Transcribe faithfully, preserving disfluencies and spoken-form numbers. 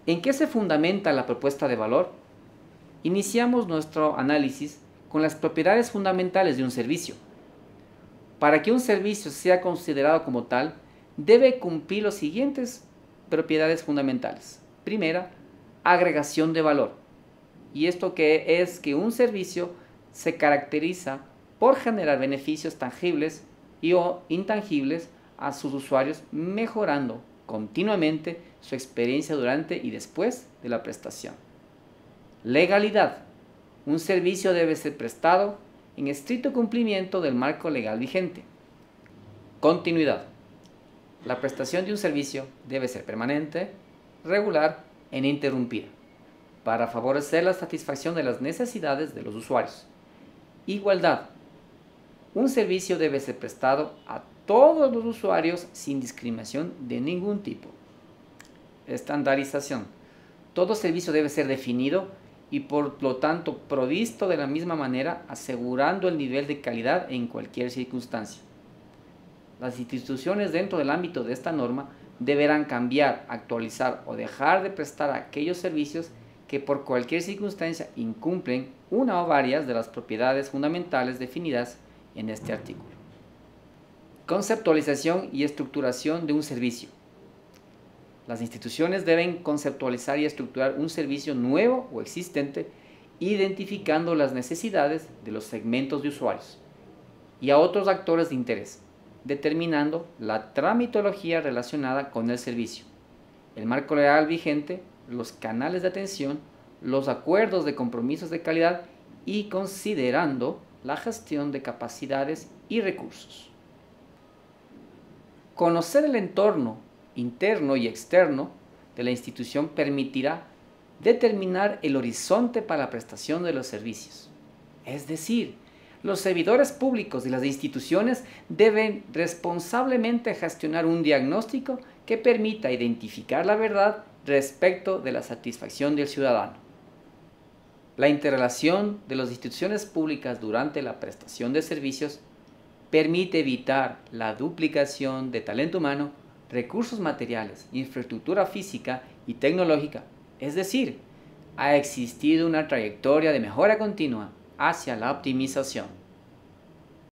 ¿En qué se fundamenta la propuesta de valor? Iniciamos nuestro análisis con las propiedades fundamentales de un servicio. Para que un servicio sea considerado como tal, debe cumplir las siguientes propiedades fundamentales. Primera, agregación de valor. Y esto que es que un servicio se caracteriza por generar beneficios tangibles y o intangibles a sus usuarios, mejorando continuamente su experiencia durante y después de la prestación. Legalidad. Un servicio debe ser prestado en estricto cumplimiento del marco legal vigente. Continuidad. La prestación de un servicio debe ser permanente, regular e ininterrumpida, para favorecer la satisfacción de las necesidades de los usuarios. Igualdad. Un servicio debe ser prestado a todos los usuarios sin discriminación de ningún tipo. Estandarización. Todo servicio debe ser definido y por lo tanto provisto de la misma manera, asegurando el nivel de calidad en cualquier circunstancia. Las instituciones dentro del ámbito de esta norma deberán cambiar, actualizar o dejar de prestar aquellos servicios que por cualquier circunstancia incumplen una o varias de las propiedades fundamentales definidas en este artículo. Conceptualización y estructuración de un servicio. Las instituciones deben conceptualizar y estructurar un servicio nuevo o existente, identificando las necesidades de los segmentos de usuarios y a otros actores de interés, determinando la tramitología relacionada con el servicio, el marco legal vigente, los canales de atención, los acuerdos de compromisos de calidad y considerando la gestión de capacidades y recursos. Conocer el entorno interno y externo de la institución permitirá determinar el horizonte para la prestación de los servicios. Es decir, los servidores públicos y las instituciones deben responsablemente gestionar un diagnóstico que permita identificar la verdad respecto de la satisfacción del ciudadano. La interrelación de las instituciones públicas durante la prestación de servicios permite evitar la duplicación de talento humano, recursos materiales, infraestructura física y tecnológica, es decir, ha existido una trayectoria de mejora continua hacia la optimización.